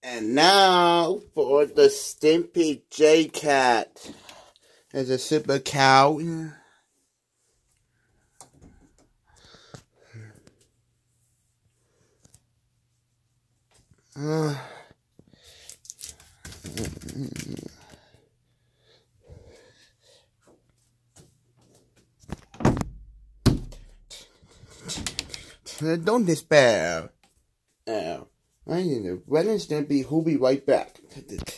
And now for the Stimpy J Cat. There's a super cow. Don't despair. I need to Ren and Stimpy, who'll be right back.